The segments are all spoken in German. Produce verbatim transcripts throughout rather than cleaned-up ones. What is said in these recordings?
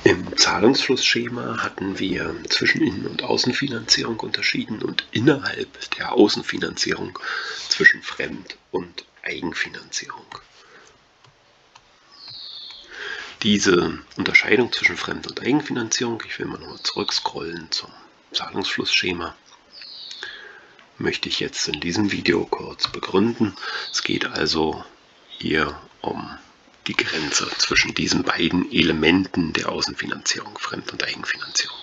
Im Zahlungsflussschema hatten wir zwischen Innen- und Außenfinanzierung unterschieden und innerhalb der Außenfinanzierung zwischen Fremd- und Eigenfinanzierung. Diese Unterscheidung zwischen Fremd- und Eigenfinanzierung, ich will mal nochmal zurückscrollen zum Zahlungsflussschema, möchte ich jetzt in diesem Video kurz begründen. Es geht also hier um die Grenze zwischen diesen beiden Elementen der Außenfinanzierung, Fremd- und Eigenfinanzierung.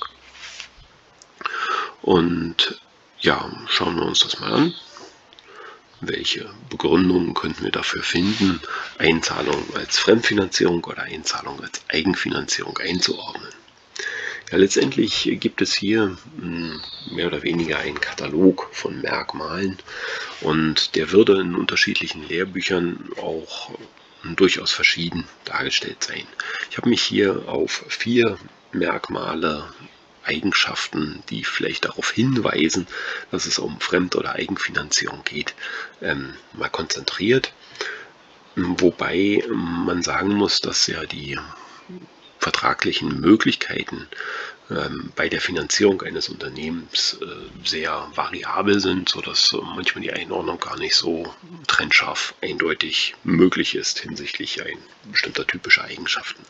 Und ja, schauen wir uns das mal an. Welche Begründungen könnten wir dafür finden, Einzahlung als Fremdfinanzierung oder Einzahlung als Eigenfinanzierung einzuordnen? Ja, letztendlich gibt es hier mehr oder weniger einen Katalog von Merkmalen und der würde in unterschiedlichen Lehrbüchern auch durchaus verschieden dargestellt sein. Ich habe mich hier auf vier Merkmale, Eigenschaften, die vielleicht darauf hinweisen, dass es um Fremd- oder Eigenfinanzierung geht, ähm, mal konzentriert. Wobei man sagen muss, dass ja die vertraglichen Möglichkeiten ähm, bei der Finanzierung eines Unternehmens äh, sehr variabel sind, sodass äh, manchmal die Einordnung gar nicht so trennscharf eindeutig möglich ist hinsichtlich ein bestimmter typischer Eigenschaften.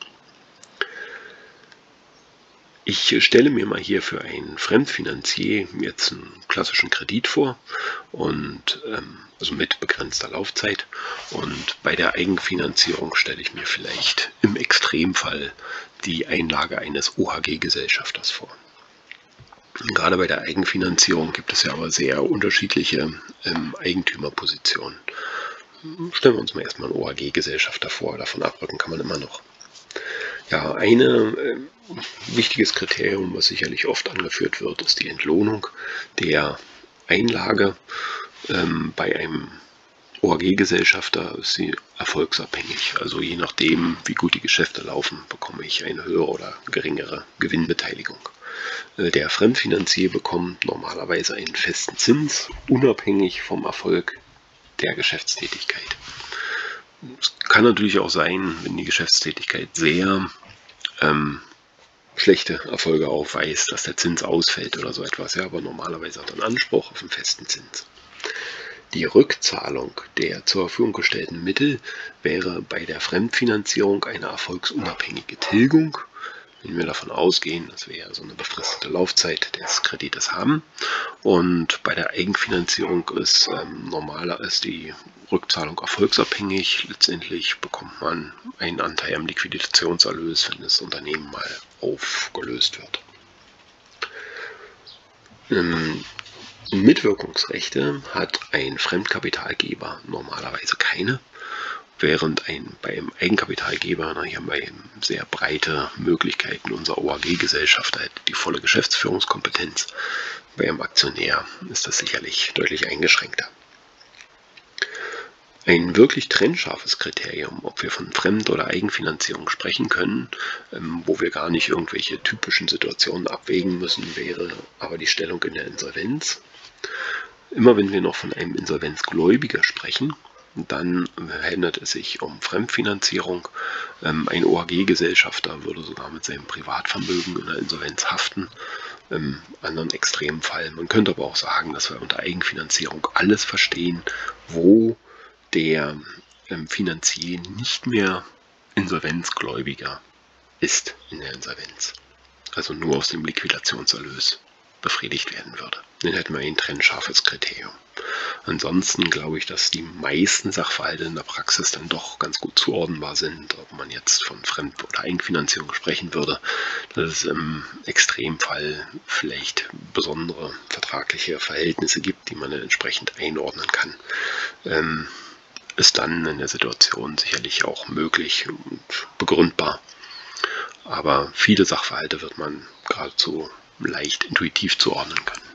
Ich stelle mir mal hier für einen Fremdfinanzier jetzt einen klassischen Kredit vor, und ähm, also mit begrenzter Laufzeit, und bei der Eigenfinanzierung stelle ich mir vielleicht im Extremfall die Einlage eines O H G-Gesellschafters vor. Gerade bei der Eigenfinanzierung gibt es ja aber sehr unterschiedliche ähm, Eigentümerpositionen. Stellen wir uns mal erstmal einen O H G-Gesellschafter vor, davon abrücken kann man immer noch. Ja, ein äh, wichtiges Kriterium, was sicherlich oft angeführt wird, ist die Entlohnung der Einlage. Ähm, bei einem O H G-Gesellschafter ist sie erfolgsabhängig. Also je nachdem, wie gut die Geschäfte laufen, bekomme ich eine höhere oder geringere Gewinnbeteiligung. Äh, der Fremdfinanzier bekommt normalerweise einen festen Zins, unabhängig vom Erfolg der Geschäftstätigkeit. Es kann natürlich auch sein, wenn die Geschäftstätigkeit sehr ähm, schlechte Erfolge aufweist, dass der Zins ausfällt oder so etwas. Ja, aber normalerweise hat er einen Anspruch auf einen festen Zins. Die Rückzahlung der zur Verfügung gestellten Mittel wäre bei der Fremdfinanzierung eine erfolgsunabhängige Tilgung, wenn wir davon ausgehen, dass wir ja so eine befristete Laufzeit des Kredites haben. Und bei der Eigenfinanzierung ist ähm, normaler ist die Rückzahlung erfolgsabhängig. Letztendlich bekommt man einen Anteil am Liquidationserlös, wenn das Unternehmen mal aufgelöst wird. Ähm, Mitwirkungsrechte hat ein Fremdkapitalgeber normalerweise keine, während ein, beim Eigenkapitalgeber, na, hier haben wir eben sehr breite Möglichkeiten. Unser O H G-Gesellschafter hat die volle Geschäftsführungskompetenz. Bei einem Aktionär ist das sicherlich deutlich eingeschränkter. Ein wirklich trennscharfes Kriterium, ob wir von Fremd- oder Eigenfinanzierung sprechen können, ähm, wo wir gar nicht irgendwelche typischen Situationen abwägen müssen, wäre aber die Stellung in der Insolvenz. Immer wenn wir noch von einem Insolvenzgläubiger sprechen, dann handelt es sich um Fremdfinanzierung. Ähm, ein O H G-Gesellschafter würde sogar mit seinem Privatvermögen in der Insolvenz haften. Im anderen Extremfall. Man könnte aber auch sagen, dass wir unter Eigenfinanzierung alles verstehen, wo der ähm, Finanzier nicht mehr Insolvenzgläubiger ist in der Insolvenz. Also nur aus dem Liquidationserlös befriedigt werden würde. Dann hätten wir ein trennscharfes Kriterium. Ansonsten glaube ich, dass die meisten Sachverhalte in der Praxis dann doch ganz gut zuordnenbar sind, ob man jetzt von Fremd- oder Eigenfinanzierung sprechen würde, dass es im Extremfall vielleicht besondere vertragliche Verhältnisse gibt, die man dann entsprechend einordnen kann. Ähm, ist dann in der Situation sicherlich auch möglich und begründbar. Aber viele Sachverhalte wird man geradezu leicht intuitiv zuordnen können.